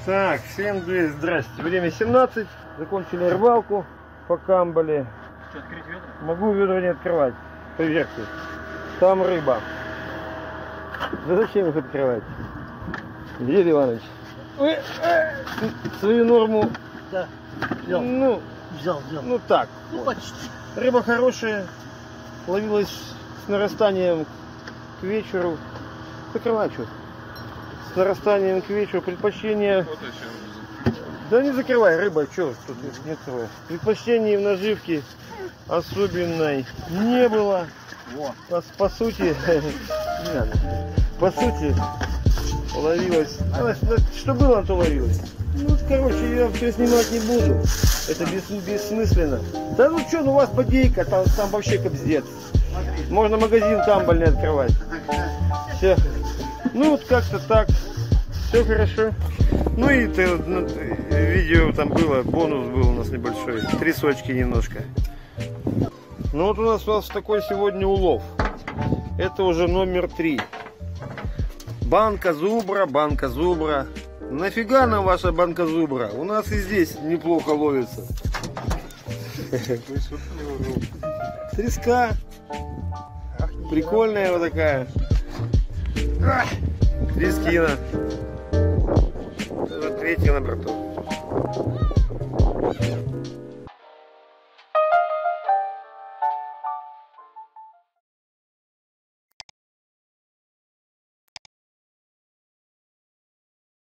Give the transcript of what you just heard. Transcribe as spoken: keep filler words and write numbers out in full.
Так, всем здрасте. Время семнадцать. Закончили рыбалку по камбале. Что, открыть ведра? Могу ведра не открывать. Поверьте. Там рыба. Да зачем их открывать? Дед Иванович, вы э, свою норму. Да. Взял. Ну, взял, взял. Ну так. Ну, вот. почти. Рыба хорошая. Ловилась с нарастанием к вечеру. Закрывай что? С нарастанием к вечеру. Предпочтение. Да не закрывай, рыба, что тут не открывай. Предпочтений в наживке особенной не было. По, по сути, не надо. По сути, ловилась. Что было, то ловилось. Ну, короче, я все снимать не буду. Это бес, бессмысленно. Да ну что, ну у вас бодейка, там, там вообще капздец. Можно магазин камбальный открывать. Все. Ну вот как-то так. Все хорошо. Ну и ты, ну, видео там было, бонус был у нас небольшой. Три сочки немножко. Ну вот у нас, у нас такой сегодня улов. Это уже номер три. Банка зубра, банка зубра. Нафига нам ваша банка зубра? У нас и здесь неплохо ловится. Треска. Прикольная вот такая. Трескина. Это третья на борту.